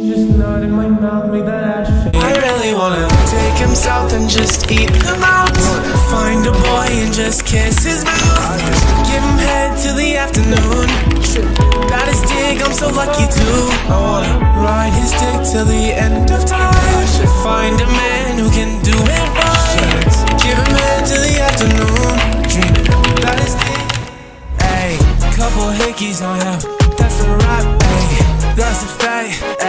just nut in my mouth, make that ass shake. I really wanna take him south and just eat him out. Find a boy and just kiss his mouth. Give him head till the afternoon. Got his dick, I'm so lucky too. I wanna ride his dick till the end of time. Find a man who can do it right. Give him head till the afternoon. Dreaming about his dick. Ayy, couple hickeys on ya, that's a wrap, ayy, that's a fact.